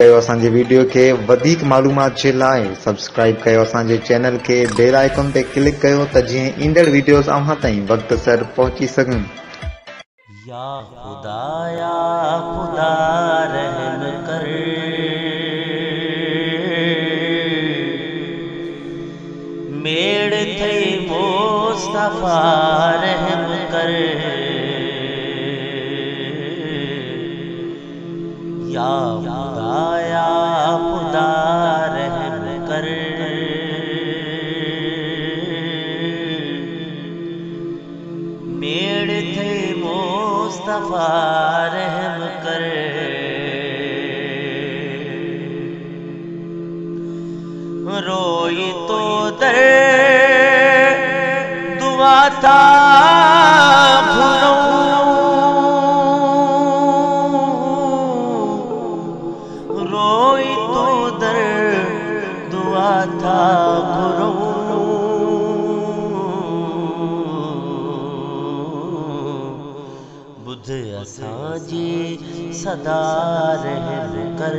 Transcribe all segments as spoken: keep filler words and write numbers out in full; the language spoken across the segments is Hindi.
कयो असांजे वीडियो के वधिक मालूमात जे लाइ सब्सक्राइब कयो असांजे चैनल के बेल आइकन ते क्लिक कयो त जीअं ईंदड़ वीडियोस अव्हां ताईं वक्त सर पहुची सघनि। या खुदा या खुदा रहम कर, मेड़ थे मुस्तफा रहम कर। या खुदा या खुदा रहम कर, मेड़ थे मुस्तफा रहम कर। रोई तो दर दुआ था भूलो, रोई तो दर दुआ था भूलो। बुध असांजी सदा रहम कर,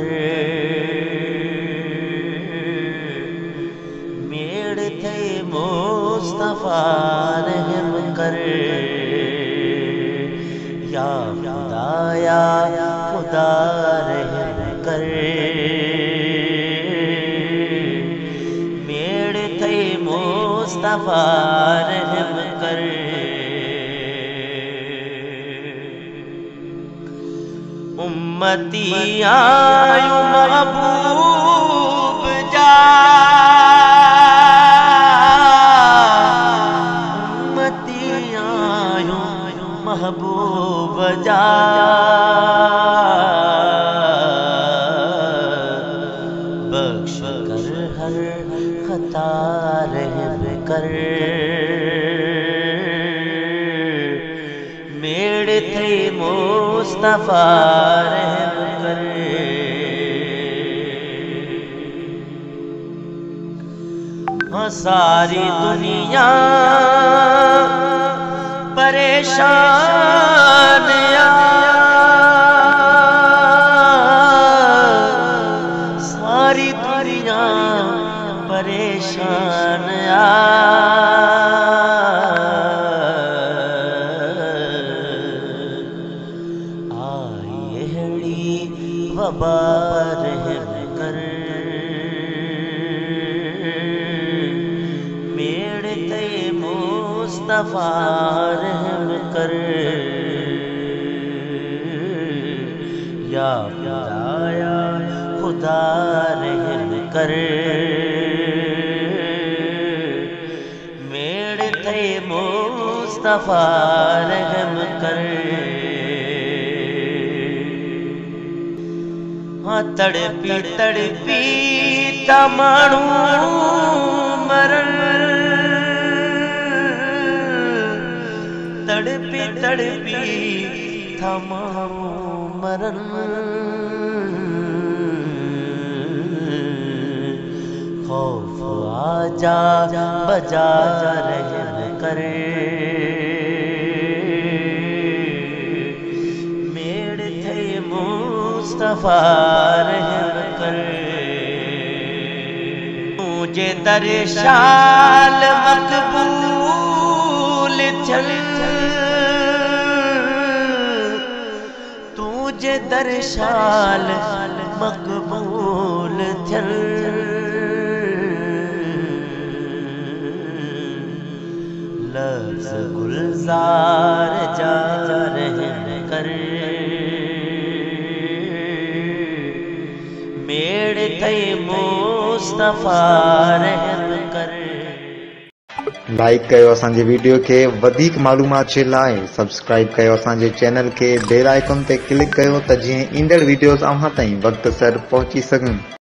मेड़ थे मुस्तफा रहम कर। या खुदा या खुदा रहम कर, मेड़ थे मुस्तफा रहम कर। उम्मती आयो महबूब जा, उम्मती आयो महबूब जा। बख्श कर हर खता रहम कर, मेड़ थे मुस्तफा रहम कर। हाँ सारी दुनिया परेशान या, सारी दुनिया परेशान या। वबा रहम कर, मेड़ थे मुस्तफा रहम कर। या खुदा या खुदा रहम कर, मेड़ थे मुस्तफा रहम कर। हाँ तड़पी तड़पी तमाणू मरन, तड़पी तड़पी तमाणू मरन। खौफ आजा बजा रहम करे, मेड़ थे मुस्तफा रहम कर। तुझे दरशाल मकबूल चल, तुझे दरशाल मकबूल चल। लफ्ज़ गुलजार जा रहम कर, मेड़ थे मुस्तफा रहम कर। लाइक कयो असांजे वीडियो के वधिक मालूमात जे लाइ सब्सक्राइब कयो असांजे चैनल के बेल आइकन ते क्लिक कयो त जीअं ईंदड़ वीडियोस अव्हां ताईं वक्त सर पहुची सघनि।